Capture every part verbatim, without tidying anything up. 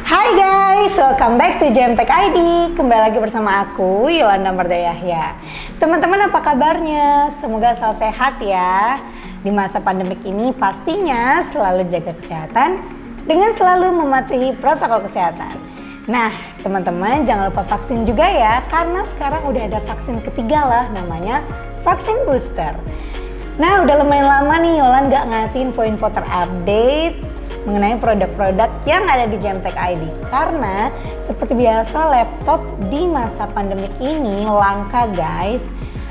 Hai guys, welcome back to J M Tech I D. Kembali lagi bersama aku, Yolanda Marda Yahya. Teman-teman, apa kabarnya? Semoga selalu sehat ya. Di masa pandemik ini pastinya selalu jaga kesehatan dengan selalu mematuhi protokol kesehatan. Nah, teman-teman jangan lupa vaksin juga ya, karena sekarang udah ada vaksin ketiga lah, namanya vaksin booster. Nah, udah lumayan lama nih Yolan gak ngasih info-info terupdate mengenai produk-produk yang ada di J M Tech I D, karena seperti biasa laptop di masa pandemik ini langka guys.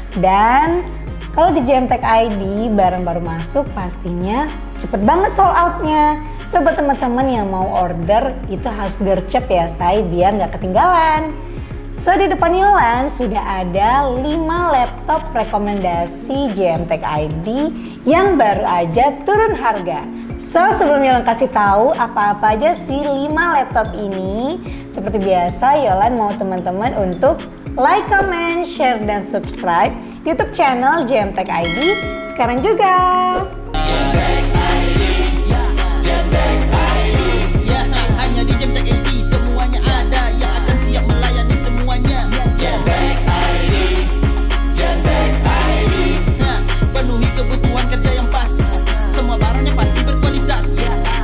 Dan kalau di J M Tech I D barang baru masuk pastinya cepet banget sold outnya. So buat teman-teman yang mau order itu harus gercep ya say, biar nggak ketinggalan. So di depan Yolan sudah ada lima laptop rekomendasi J M Tech I D yang baru aja turun harga. So sebelum Yolan kasih tahu apa-apa aja sih lima laptop ini, seperti biasa Yolan mau teman-teman untuk like, comment, share, dan subscribe YouTube channel J M Tech I D sekarang juga. J M Tech I D, J M Tech I D, ya hanya di J M Tech I D semuanya ada yang akan siap melayani semuanya. J M Tech I D, J M Tech I D, nah, penuhi kebutuhan kerja yang pas, semua barangnya pasti berkualitas.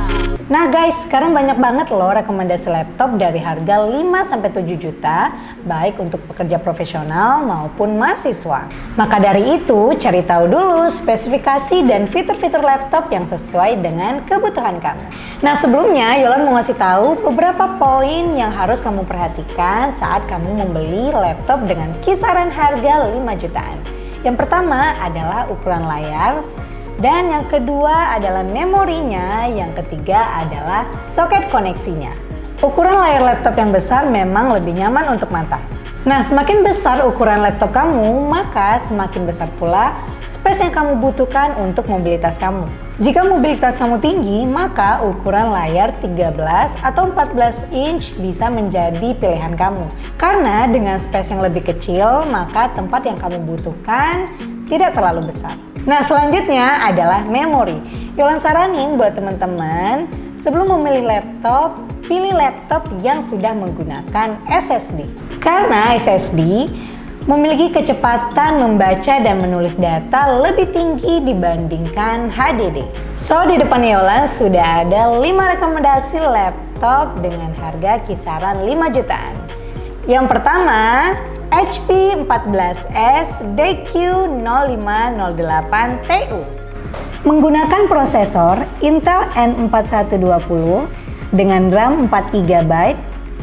Nah guys, sekarang banyak banget loh rekomendasi laptop dari harga lima sampai tujuh juta, baik untuk pekerja profesional maupun mahasiswa. Maka dari itu, cari tahu dulu spesifikasi dan fitur-fitur laptop yang sesuai dengan kebutuhan kamu. Nah sebelumnya, Yolan mau ngasih tahu beberapa poin yang harus kamu perhatikan saat kamu membeli laptop dengan kisaran harga lima jutaan. Yang pertama adalah ukuran layar. Dan yang kedua adalah memorinya, yang ketiga adalah soket koneksinya. Ukuran layar laptop yang besar memang lebih nyaman untuk mata. Nah, semakin besar ukuran laptop kamu, maka semakin besar pula space yang kamu butuhkan untuk mobilitas kamu. Jika mobilitas kamu tinggi, maka ukuran layar tiga belas atau empat belas inch bisa menjadi pilihan kamu. Karena dengan space yang lebih kecil, maka tempat yang kamu butuhkan tidak terlalu besar. Nah selanjutnya adalah memori. Yolan saranin buat teman-teman sebelum memilih laptop, pilih laptop yang sudah menggunakan S S D. Karena S S D memiliki kecepatan membaca dan menulis data lebih tinggi dibandingkan H D D. So di depan Yolan sudah ada lima rekomendasi laptop dengan harga kisaran lima jutaan. Yang pertama, H P empat belas S D Q nol lima nol delapan T U menggunakan prosesor Intel N empat satu dua nol dengan RAM empat giga byte,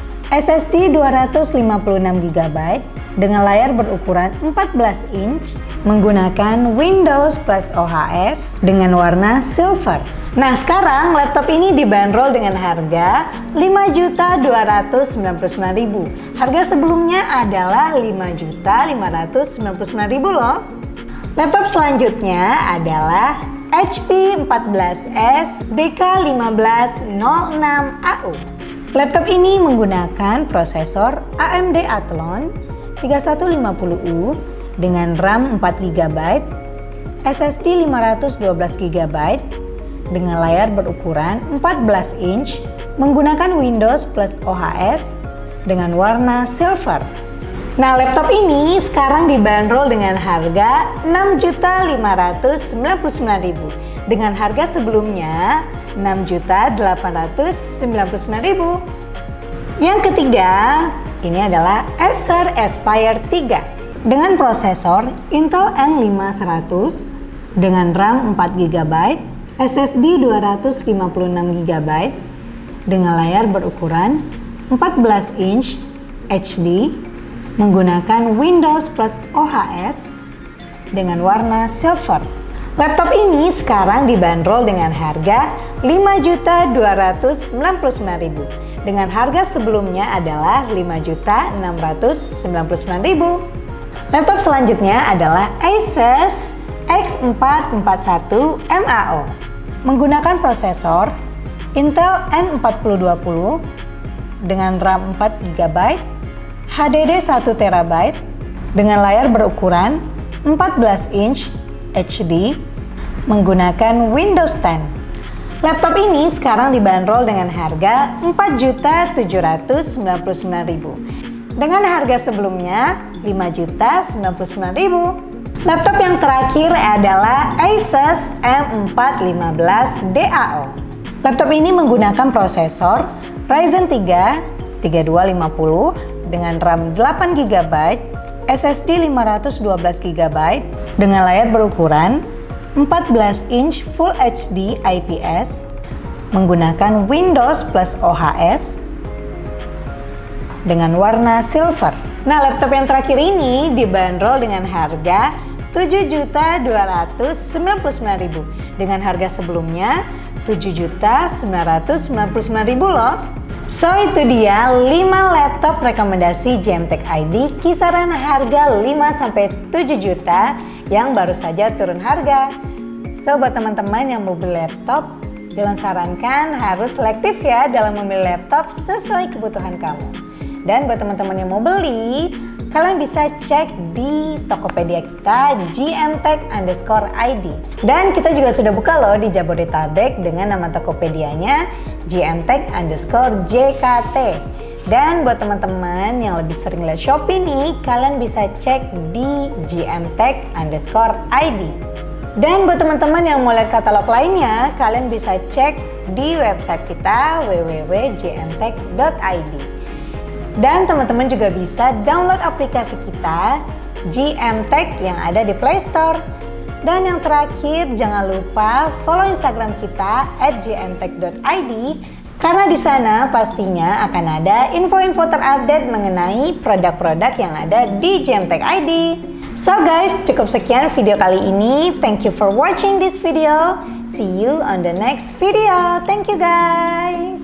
S S D dua ratus lima puluh enam giga byte dengan layar berukuran empat belas inch, menggunakan Windows plus O H S dengan warna silver. Nah sekarang laptop ini dibanderol dengan harga lima juta dua ratus sembilan puluh sembilan ribu. Harga sebelumnya adalah lima juta lima ratus sembilan puluh sembilan ribu loh. Laptop selanjutnya adalah H P empat belas S D K lima belas nol enam A U. Laptop ini menggunakan prosesor A M D Athlon tiga satu lima nol U dengan RAM empat giga byte, S S D lima ratus dua belas giga byte dengan layar berukuran empat belas inch, menggunakan Windows plus O H S dengan warna silver. Nah, laptop ini sekarang dibanderol dengan harga enam juta lima ratus sembilan puluh sembilan ribu dengan harga sebelumnya enam juta delapan ratus sembilan puluh sembilan ribu. Yang ketiga, ini adalah Acer Aspire tiga dengan prosesor Intel N lima seratus dengan RAM empat giga byte, S S D dua ratus lima puluh enam giga byte dengan layar berukuran empat belas inch H D menggunakan Windows plus O H S dengan warna silver. Laptop ini sekarang dibanderol dengan harga lima juta dua ratus sembilan puluh sembilan ribu dengan harga sebelumnya adalah lima juta enam ratus sembilan puluh sembilan ribu. Laptop selanjutnya adalah Asus X empat empat satu M A O menggunakan prosesor Intel N empat dua nol dengan RAM empat giga byte, H D D satu terabyte dengan layar berukuran empat belas inch H D menggunakan Windows sepuluh. Laptop ini sekarang dibanderol dengan harga empat juta tujuh ratus sembilan puluh sembilan ribu rupiah. Dengan harga sebelumnya lima juta sembilan puluh sembilan ribu rupiah. Laptop yang terakhir adalah Asus M empat lima belas D A O. Laptop ini menggunakan prosesor Ryzen tiga tiga dua lima nol dengan RAM delapan giga byte, S S D lima ratus dua belas giga byte dengan layar berukuran empat belas inch Full H D I P S menggunakan Windows plus O H S dengan warna silver. Nah, laptop yang terakhir ini dibanderol dengan harga tujuh juta dua ratus sembilan puluh sembilan ribu rupiah dengan harga sebelumnya tujuh juta sembilan ratus sembilan puluh sembilan ribu rupiah loh. So itu dia lima laptop rekomendasi J M Tech I D kisaran harga lima sampai tujuh juta yang baru saja turun harga. So buat teman-teman yang mau beli laptop, Dylan sarankan harus selektif ya dalam memilih laptop sesuai kebutuhan kamu. Dan buat teman-teman yang mau beli, kalian bisa cek di Tokopedia kita J M Tech underscore I D. Dan kita juga sudah buka loh di Jabodetabek dengan nama Tokopedianya J M Tech underscore J K T. Dan buat teman-teman yang lebih sering lihat Shopee nih, kalian bisa cek di J M Tech underscore I D. Dan buat teman-teman yang mau lihat katalog lainnya, kalian bisa cek di website kita w w w titik j m tech titik i d. Dan teman-teman juga bisa download aplikasi kita J M Tech yang ada di Play Store. Dan yang terakhir, jangan lupa follow Instagram kita at j m tech titik i d karena di sana pastinya akan ada info-info terupdate mengenai produk-produk yang ada di J M Tech I D. So guys, cukup sekian video kali ini. Thank you for watching this video. See you on the next video. Thank you guys.